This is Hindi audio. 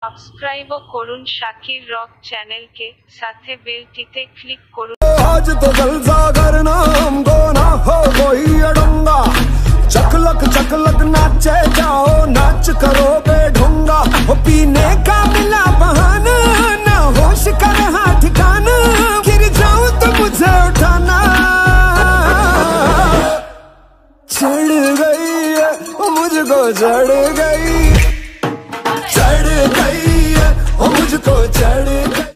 সাবস্ক্রাইবও করুন শাকির রক চ্যানেলকে, সাথে বেলটিতে ক্লিক করুন। आज तो जलसा करना हमको ना हो कोई अड़ंगा, चकलक नाचे जाओ नाच करो बेढंगा। वो पीने का मिला बहाना, ना होश का रहा ठिकाना, गिर जाऊं तो मुझे उठाना। चढ़ गई है वो मुझको, चढ़ गई है वो मुझको, चढ़ गई।